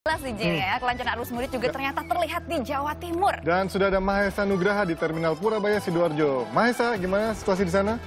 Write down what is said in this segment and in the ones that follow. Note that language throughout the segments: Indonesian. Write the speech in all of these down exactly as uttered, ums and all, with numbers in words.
D J ya, kelancaran arus mudik juga ternyata terlihat di Jawa Timur. Dan sudah ada Mahesa Nugraha di Terminal Purabaya Sidoarjo. Mahesa, gimana situasi di sana?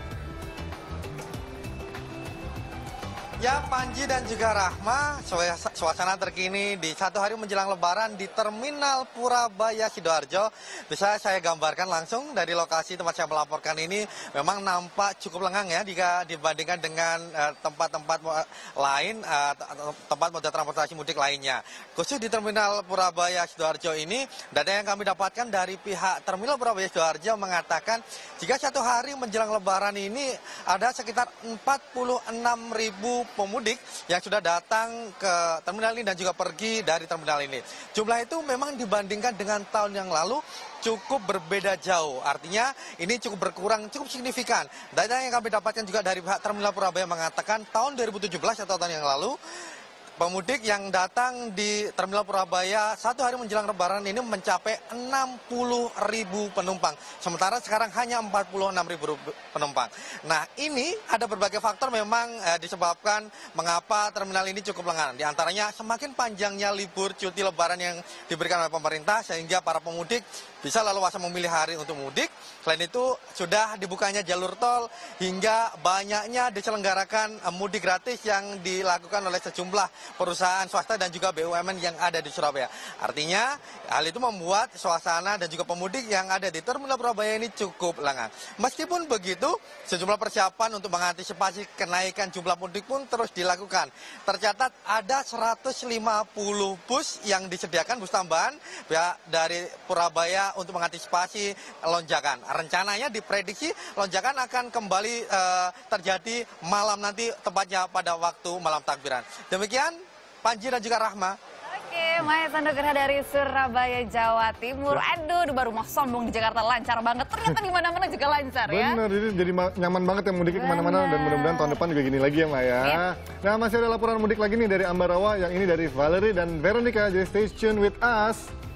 Ya, Panji dan juga Rahma, suasana terkini di satu hari menjelang Lebaran di Terminal Purabaya Sidoarjo. Bisa saya gambarkan langsung dari lokasi tempat saya melaporkan ini, memang nampak cukup lengang ya jika dibandingkan dengan tempat-tempat uh, lain, uh, tempat moda transportasi mudik lainnya. Khusus di Terminal Purabaya Sidoarjo ini, data yang kami dapatkan dari pihak Terminal Purabaya Sidoarjo mengatakan jika satu hari menjelang Lebaran ini ada sekitar empat puluh enam ribu pemudik yang sudah datang ke terminal ini dan juga pergi dari terminal ini. Jumlah itu memang dibandingkan dengan tahun yang lalu cukup berbeda jauh. Artinya ini cukup berkurang, cukup signifikan. Data yang kami dapatkan juga dari pihak Terminal Purabaya mengatakan tahun dua ribu tujuh belas atau tahun yang lalu, pemudik yang datang di Terminal Purabaya satu hari menjelang Lebaran ini mencapai enam puluh ribu penumpang. Sementara sekarang hanya empat puluh enam ribu penumpang. Nah, ini ada berbagai faktor memang eh, disebabkan mengapa terminal ini cukup lengang. Di antaranya semakin panjangnya libur cuti Lebaran yang diberikan oleh pemerintah sehingga para pemudik bisa leluasa memilih hari untuk mudik. Selain itu sudah dibukanya jalur tol hingga banyaknya diselenggarakan eh, mudik gratis yang dilakukan oleh sejumlah perusahaan swasta dan juga B U M N yang ada di Surabaya. Artinya hal itu membuat suasana dan juga pemudik yang ada di Terminal Purabaya ini cukup lengang. Meskipun begitu, sejumlah persiapan untuk mengantisipasi kenaikan jumlah mudik pun terus dilakukan. Tercatat ada seratus lima puluh bus yang disediakan, bus tambahan ya, dari Purabaya untuk mengantisipasi lonjakan. Rencananya diprediksi lonjakan akan kembali eh, terjadi malam nanti, tepatnya pada waktu malam takbiran. Demikian Panji dan juga Rahma. Oke, Mahesa Nugraha dari Surabaya, Jawa Timur. Aduh, baru mau sombong di Jakarta lancar banget. Ternyata di mana-mana juga lancar ya. Bener, ini jadi nyaman banget yang mudiknya kemana-mana. Dan mudah-mudahan tahun depan juga gini lagi ya, Mbak ya. Yep. Nah, masih ada laporan mudik lagi nih dari Ambarawa. Yang ini dari Valerie dan Veronica. Jadi stay tuned with us.